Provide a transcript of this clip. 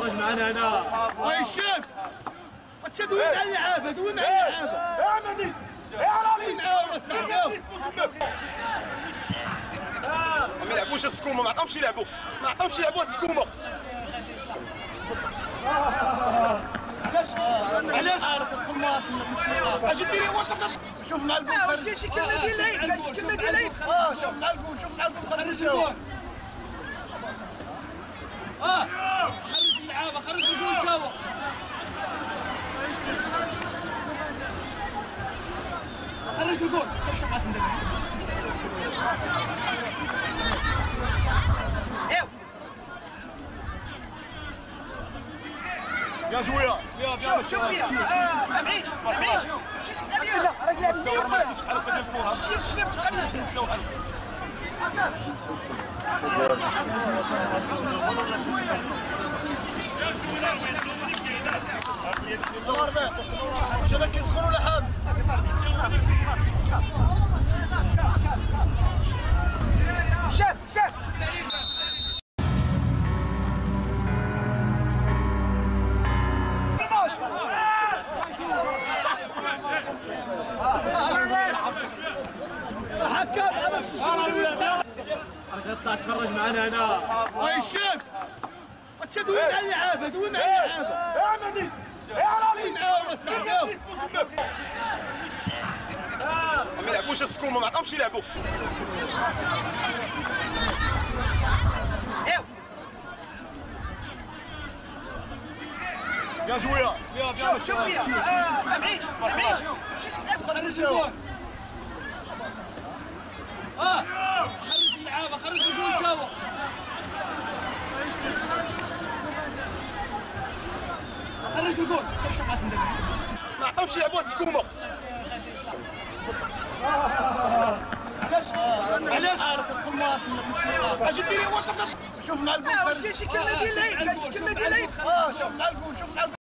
تفرج معنا هنا وين الشاب تشدوين على اللعابه دوينا على اللعابه يا مهدي يا علي نعاود نستعملوا ما يلعبوش السكومه ما عطاهمش يلعبوا السكومه علاش اجي ديري هو شوف مع الجول واش كاين شي كلمه ديال العيب كاين شي كلمه ديال العيب شوف مع الجول خرج الجول خرج اللعابه خرج الجول تاوا خرج الجول خرج القاسم يا جويه شوف فيها بعيد مشيت الدنيا لا راك لعب مليون مره شير تبقى واش هذا كيسخن ولا حابس شاف اطلع تفرج معنا هنا وين الشاب تشدوين على اللعابه دوينا على اللعابه يا مهدي يا علي نعاود نستعملوا ما يلعبوش السكومه ما عطاهمش يلعبوا يا جويه شوف فيها بعيد مشيت خرج الجول خرج اللعابه خرج الجول تاوا خرج الجول خرج القاسم ما عطاهمش يلعبوا السكومه علاش اجي ديري هو شوف مع الجول واش كاين شي كلمه ديال العيب كاين شي كلمه ديال العيب شوف مع الجول